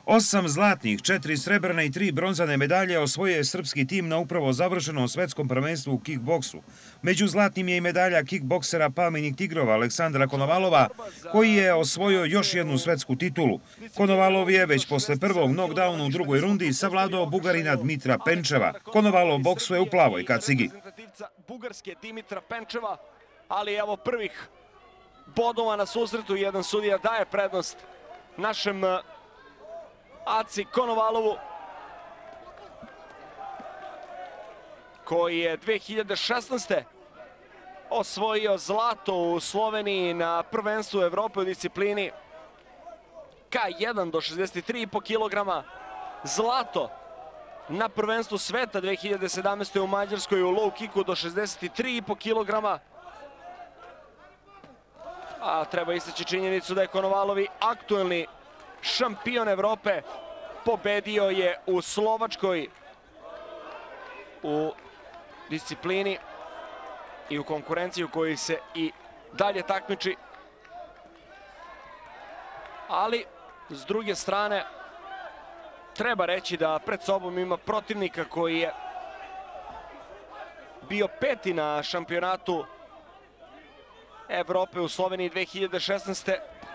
8 zlatnih, 4 srebrne i 3 bronzane medalje osvojio je srpski tim na upravo završenom svetskom prvenstvu u kickboksu. Među zlatnim je i medalja kickboksera Palminih tigrova Aleksandra Konovalova, koji je osvojio još jednu svetsku titulu. Konovalov je već posle prvog knockdowna u drugoj rundi savladao Bugarina Dmitra Penčeva. Konovalov boksuje u plavoj kacigi. Bugarske Dmitra Penčeva, ali evo prvih bodova na susretu. Jedan sudija daje prednost našem Aci Konovalovu, koji je 2016. osvojio zlato u Sloveniji na prvenstvu Evrope u disciplini K1 do 63,5 kg, zlato na prvenstvu sveta 2017. u Mađarskoj u low kicku do 63,5 kg. A treba istaći činjenicu da je Konovalovi aktuelni šampion Evrope, pobedio je u Slovačkoj u disciplini i u konkurenciji u kojoj se i dalje takmiči. Ali, s druge strane, treba reći da pred sobom ima protivnika koji je bio peti na šampionatu Evrope u Sloveniji 2016.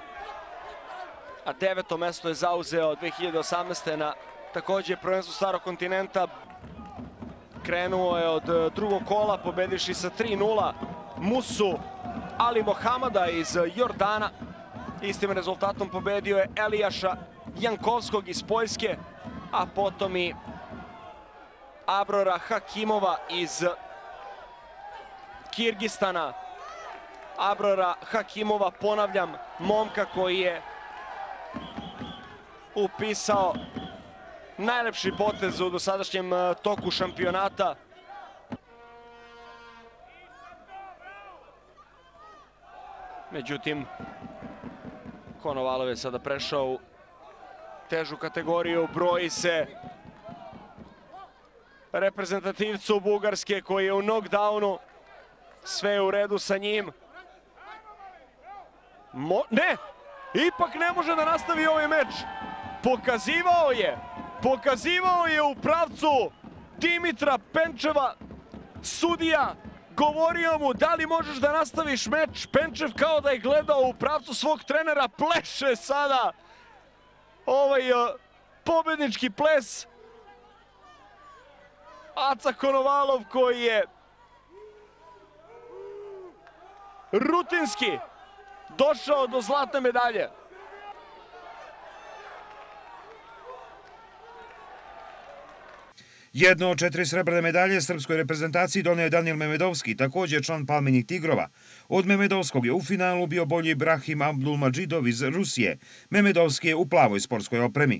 a 9. mesto je zauzeo 2018. na takođe prvenstvu Starog kontinenta. Krenuo je od drugog kola, pobedivši sa 3:0 Musu Ali Mohamada iz Jordana. Istim rezultatom pobedio je Elijaša Jankovskog iz Poljske, a potom i Abrora Hakimova iz Kirgistana. Abrora Hakimova, ponavljam, momka koji je upisao najlepši potez u dosadašnjem toku šampionata. Međutim, Konovalov je sada prešao u težu kategoriju. Broji se reprezentativcu Bugarske koji je u knockdownu. Sve je u redu sa njim. Ne! Ipak ne može da nastavi ovaj meč. Pokazivao je u pravcu Dmitra Penčeva. Sudija govorio mu da li možeš da nastaviš meč. Penčev kao da je gledao u pravcu svog trenera. Pleše sada ovaj pobednički ples. Aca Konovalov koji je rutinski došao do zlatne medalje. Jedno od 4 srebrne medalje srpskoj reprezentaciji doneo je Danijel Memedovski, također član Palminih tigrova. Od Memedovskog je u finalu bio bolji Brahim Abdulmadžidov iz Rusije. Memedovski je u plavoj sportskoj opremi.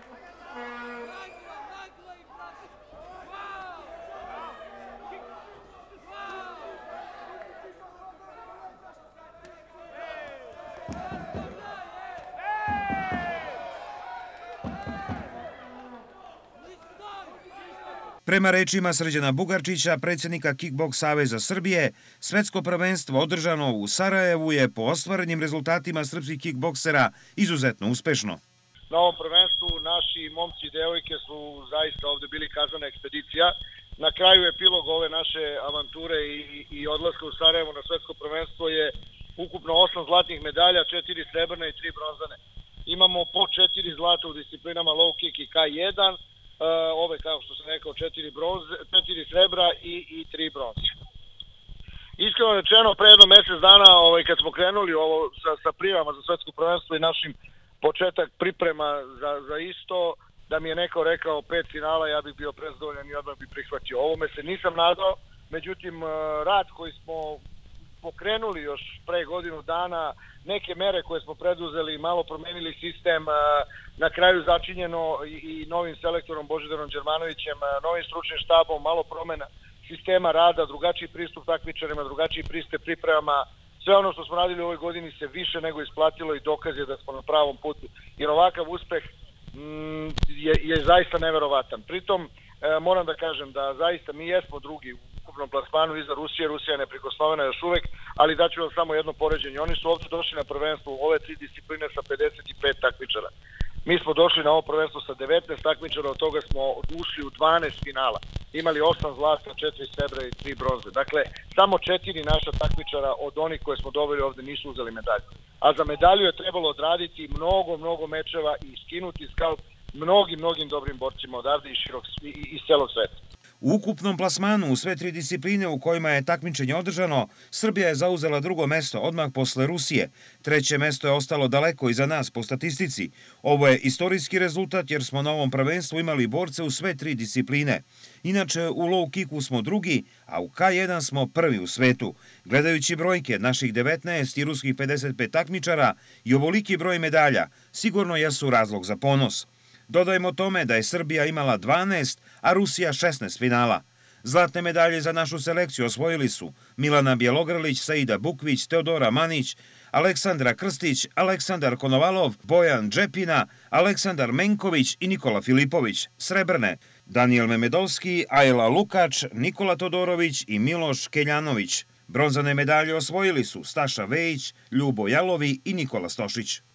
Prema rečima Srđana Bugarčića, predsjednika Kickboks saveza Srbije, svetsko prvenstvo održano u Sarajevu je po ostvarenim rezultatima srpskih kickboksera izuzetno uspešno. Na ovom prvenstvu naši momci i devojke su zaista ovde bili kazana ekspedicija. Na kraju epilog ove naše avanture i odlaska u Sarajevo na svetsko prvenstvo je ukupno 8 zlatnih medalja, 4 srebrne i 3 bronzane. Imamo po 4 zlata u disciplinama low kick i K1, ove, kao što sam rekao, 4 srebra i 3 bronze. Iskreno rečeno, pre jedno mesec dana, kad smo krenuli ovo sa prijavama za svetsko prvenstvo i našim početak priprema za isto, da mi je neko rekao 5 finala, ja bih bio prezadovoljan i odmah bih prihvatio. Ovome se nisam nadao, međutim, rad koji smo pokrenuli još pre godinu dana, neke mere koje smo preduzeli, malo promenili sistem, na kraju začinjeno i novim selektorom Božidarom Đermanovićem, novim stručnim štabom, malo promena sistema rada, drugačiji pristup takmičarima, drugačiji pristup pripremama. Sve ono što smo radili u ovoj godini se više nego isplatilo i dokaz je da smo na pravom putu. Jer ovakav uspeh je zaista neverovatan. Pritom moram da kažem da zaista mi jesmo drugi u ukupnom plasmanu iza Rusije. Rusija je neprikosnovena još uvek, ali daću vam samo jedno poređenje. Oni su ovdje došli na prvenstvo u ove 3 discipline sa 55 takmičara. Mi smo došli na ovo prvenstvo sa 19 takmičara, od toga smo ušli u 12 finala. Imali 8 zlata, 4 srebra i 3 bronze. Dakle, samo 4 naša takmičara od onih koje smo dobili ovde nisu uzeli medalju. A za medalju je trebalo odraditi mnogo mečeva i skinuti skalp mnogim dobrim borcima odavde iz celog sveta. U ukupnom plasmanu u sve 3 discipline u kojima je takmičenje održano, Srbija je zauzela drugo mesto odmah posle Rusije. Treće mesto je ostalo daleko iza nas po statistici. Ovo je istorijski rezultat jer smo na ovom prvenstvu imali borce u sve 3 discipline. Inače, u low kicku smo drugi, a u K1 smo prvi u svetu. Gledajući brojke naših 19 i ruskih 55 takmičara i ovoliki broj medalja, sigurno jesu razlog za ponos. Dodajmo tome da je Srbija imala 12, a Rusija 16 finala. Zlatne medalje za našu selekciju osvojili su Milana Bjelogrlić, Saida Bukvić, Teodora Manić, Aleksandra Krstić, Aleksandar Konovalov, Bojan Džepina, Aleksandar Menković i Nikola Filipović. Srebrne Danijel Memedovski, Ajla Lukač, Nikola Todorović i Miloš Keljanović. Bronzane medalje osvojili su Staša Vejić, Ljubo Jalovi i Nikola Stošić.